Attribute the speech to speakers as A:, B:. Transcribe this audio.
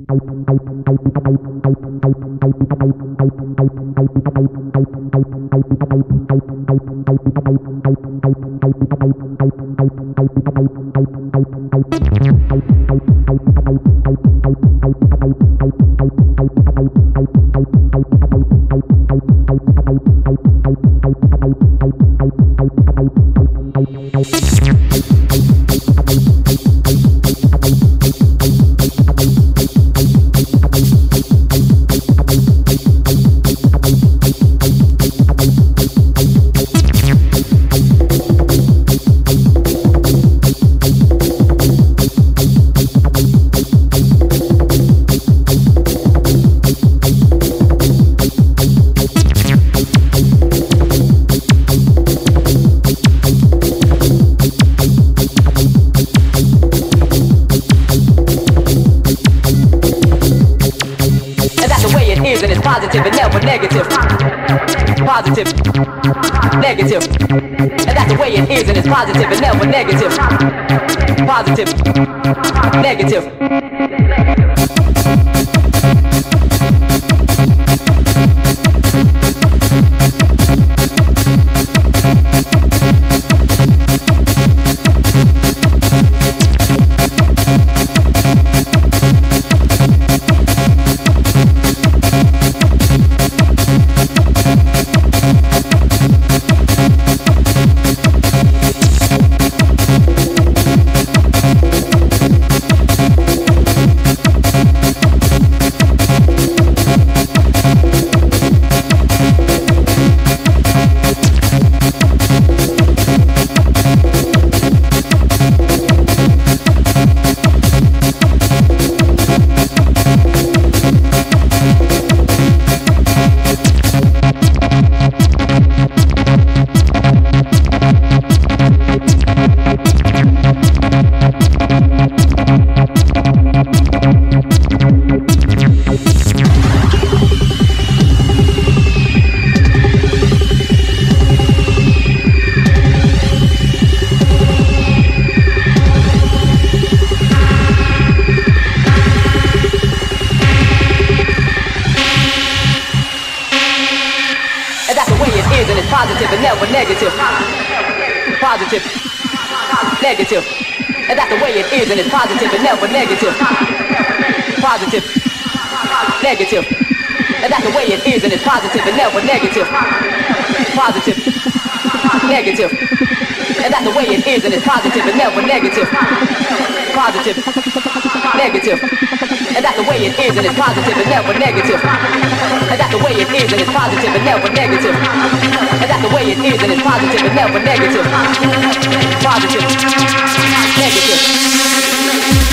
A: Positive and never negative. Positive, negative. And that's the way it is, and it's positive and never negative. Positive, negative. Positive and never negative. Positive, negative. And that's the way it is, and it's positive and never negative. Positive, negative. And that's the way it is, and it's positive and never negative. Positive, negative. And that's the way it is, and it's positive and never negative. Positive, negative. And that's the way it is, and it's positive and never negative. And that's the way it is, and it's positive and never negative. And that's the way it is, and it's positive and never negative. Positive, negative.